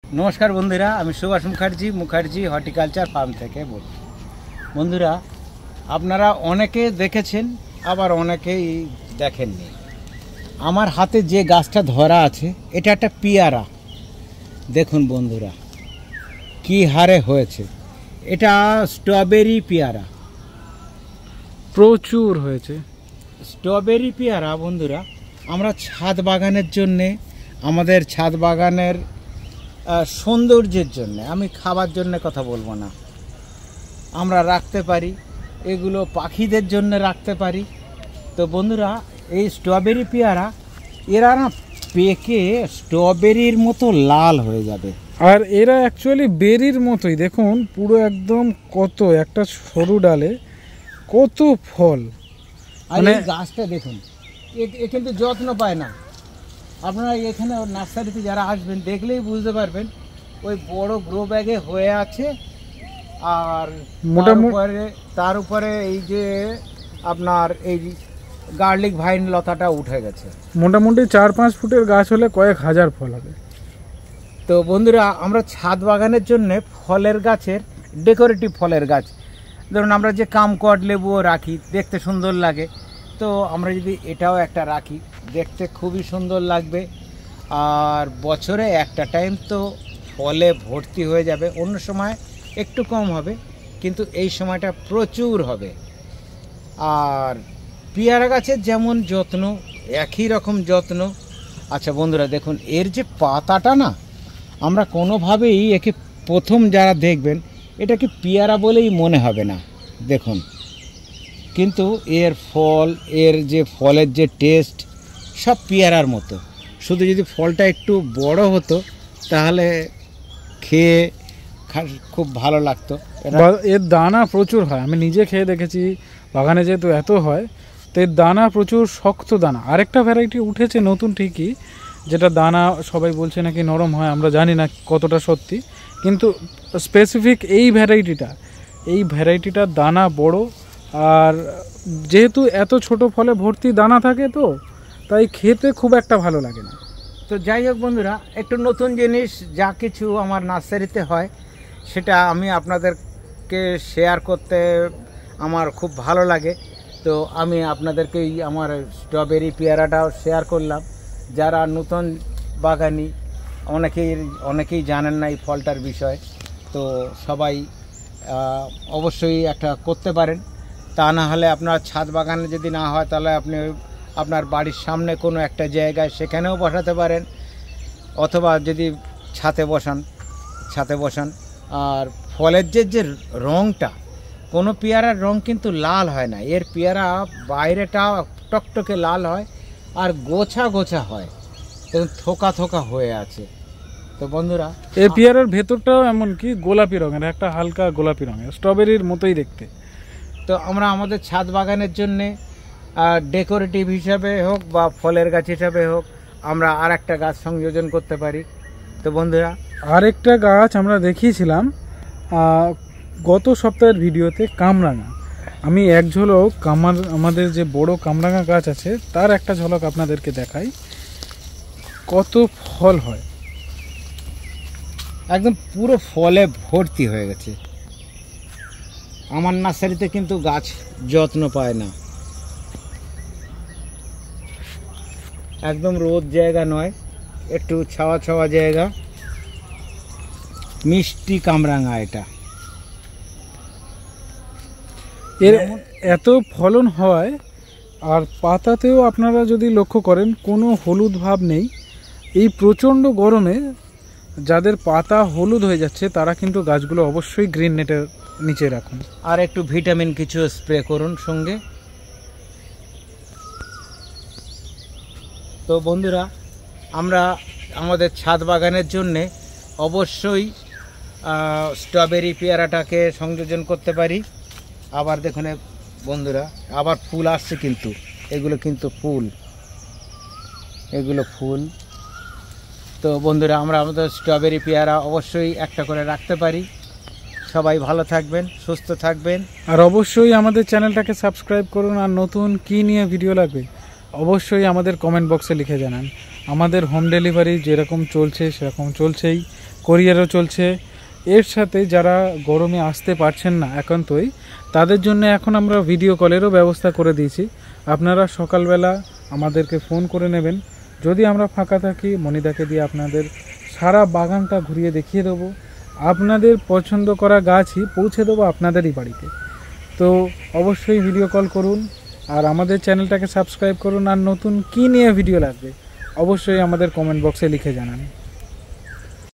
নমস্কার বন্ধুরা, আমি সুভাষ মুখার্জি হর্টিকালচার ফার্ম থেকে বলছি। বন্ধুরা, আপনারা অনেকে দেখেছেন, আবার অনেকেই দেখেননি। আমার হাতে যে গাছটা ধরা আছে, এটা একটা পেয়ারা। দেখুন বন্ধুরা, কি হারে হয়েছে। এটা স্ট্রবেরি পেয়ারা, প্রচুর হয়েছে স্ট্রবেরি পেয়ারা। বন্ধুরা, আমরা ছাদ বাগানের জন্যে, আমাদের ছাদ বাগানের সৌন্দর্যের জন্য, আমি খাবার জন্য কথা বলবো না, আমরা রাখতে পারি। এগুলো পাখিদের জন্য রাখতে পারি। তো বন্ধুরা, এই স্ট্রবেরি পেয়ারা এরা না পেকে স্ট্রবেরির মতো লাল হয়ে যাবে। আর এরা অ্যাকচুয়ালি বেরির মতোই। দেখুন পুরো একদম কত একটা সরু ডালে কত ফল। আর এই গাছটা দেখুন, এ কিন্তু যত্ন পায় না। আপনারা এখানে নার্সারিতে যারা আসবেন দেখলেই বুঝতে পারবেন, ওই বড় গ্রো ব্যাগে হয়ে আছে। আর তার উপরে এই যে আপনার এই গার্লিক ভাইন লতাটা উঠে গেছে। মোটামুটি 4-5 ফুটের গাছ হলে কয়েক হাজার ফল হবে। তো বন্ধুরা, আমরা ছাদ বাগানের জন্য ফলের গাছের, ডেকোরেটিভ ফলের গাছ, ধরুন আমরা যে কামকট লেবুও রাখি, দেখতে সুন্দর লাগে। তো আমরা যদি এটাও একটা রাখি, দেখতে খুবই সুন্দর লাগবে। আর বছরে একটা টাইম তো ফলে ভর্তি হয়ে যাবে। অন্য সময় একটু কম হবে, কিন্তু এই সময়টা প্রচুর হবে। আর পেয়ারা গাছের যেমন যত্ন, একই রকম যত্ন। আচ্ছা বন্ধুরা, দেখুন এর যে পাতাটা না, আমরা কোনোভাবেই একে প্রথম যারা দেখবেন এটাকে পেয়ারা বলেই মনে হবে না। দেখুন, কিন্তু এর ফল, এর যে ফলের যে টেস্ট, সব পেয়ারার মতো। শুধু যদি ফলটা একটু বড় হতো তাহলে খেয়ে খুব ভালো লাগতো। এর দানা প্রচুর হয়, আমি নিজে খেয়ে দেখেছি। বাগানে যেহেতু এত হয়, তো এর দানা প্রচুর শক্ত দানা। আরেকটা ভ্যারাইটি উঠেছে নতুন ঠিকই, যেটা দানা সবাই বলছে নাকি নরম হয়, আমরা জানি না কতটা সত্যি। কিন্তু স্পেসিফিক এই ভ্যারাইটিটার দানা বড়। আর যেহেতু এত ছোট ফলে ভর্তি দানা থাকে, তো তাই খেতে খুব একটা ভালো লাগে না। তো যাই হোক বন্ধুরা, একটু নতুন জিনিস যা কিছু আমার নার্সারিতে হয়, সেটা আমি আপনাদেরকে শেয়ার করতে আমার খুব ভালো লাগে। তো আমি আপনাদেরকে আমার স্ট্রবেরি পেয়ারাটাও শেয়ার করলাম। যারা নতুন বাগানি, অনেকেই জানেন না এই ফলটার বিষয়। তো সবাই অবশ্যই একটা করতে পারেন। তা না হলে আপনার ছাদ বাগানে যদি না হয়, তাহলে আপনি আপনার বাড়ির সামনে কোনো একটা জায়গায় সেখানেও বসাতে পারেন, অথবা যদি ছাদে বসান। আর ফলের যে রঙটা, কোনো পেয়ারার রং কিন্তু লাল হয় না। এর পেয়ারা বাইরেটা টকটকে লাল হয়, আর গোছা হয়, এবং থোকা হয়ে আছে। তো বন্ধুরা, এই পেয়ারার ভেতরটাও এমনকি গোলাপি রঙের, একটা হালকা গোলাপি রঙের, স্ট্রবেরির মতোই দেখতে। তো আমরা আমাদের ছাদ বাগানের জন্যে ডেকোরেটিভ হিসাবে হোক বা ফলের গাছ হিসাবে হোক, আমরা আর একটা গাছ সংযোজন করতে পারি। তো বন্ধুরা, আরেকটা গাছ আমরা দেখিয়েছিলাম গত সপ্তাহের ভিডিওতে, কামরাঙা। আমি এক ঝলক আমাদের যে বড় কামরাঙা গাছ আছে তার একটা ঝলক আপনাদেরকে দেখাই। কত ফল হয়, একদম পুরো ফলে ভর্তি হয়ে গেছে। আমার নার্সারিতে কিন্তু গাছ যত্ন পায় না, একদম রোদ জায়গা নয়, একটু ছাওয়া জায়গা। মিষ্টি কামরাঙা এটা। এর এত ফলন হয়, আর পাতাতেও আপনারা যদি লক্ষ্য করেন কোনো হলুদ ভাব নেই। এই প্রচণ্ড গরমে যাদের পাতা হলুদ হয়ে যাচ্ছে, তারা কিন্তু গাছগুলো অবশ্যই গ্রিন নেটের নিচে রাখুন। আর একটু ভিটামিন কিছু স্প্রে করুন সঙ্গে। তো বন্ধুরা, আমরা আমাদের ছাদ বাগানের জন্যে অবশ্যই স্ট্রবেরি পেয়ারাটাকে সংযোজন করতে পারি। আবার দেখুন বন্ধুরা, আবার ফুল আসছে, কিন্তু এগুলো ফুল। তো বন্ধুরা, আমরা আমাদের স্ট্রবেরি পেয়ারা অবশ্যই একটা করে রাখতে পারি। সবাই ভালো থাকবেন, সুস্থ থাকবেন, আর অবশ্যই আমাদের চ্যানেলটাকে সাবস্ক্রাইব করুন। আর নতুন কি নিয়ে ভিডিও লাগবে অবশ্যই আমাদের কমেন্ট বক্সে লিখে জানান। আমাদের হোম ডেলিভারি যেরকম চলছে সেরকম চলছেই, কোরিয়ারও চলছে। এর সাথে যারা গরমে আসতে পারছেন না একান্তই, তাদের জন্য এখন আমরা ভিডিও কলেরও ব্যবস্থা করে দিয়েছি। আপনারা সকালবেলা আমাদেরকে ফোন করে নেবেন, যদি আমরা ফাঁকা থাকি মনিদাকে দিয়ে আপনাদের সারা বাগানটা ঘুরিয়ে দেখিয়ে দেবো। আপনাদের পছন্দ করা গাছই পৌঁছে দেবো আপনাদেরই বাড়িতে। তো অবশ্যই ভিডিও কল করুন, আর আমাদের চ্যানেলটাকে সাবস্ক্রাইব করুন। আর নতুন কী নিয়ে ভিডিও লাগবে অবশ্যই আমাদের কমেন্ট বক্সে লিখে জানান।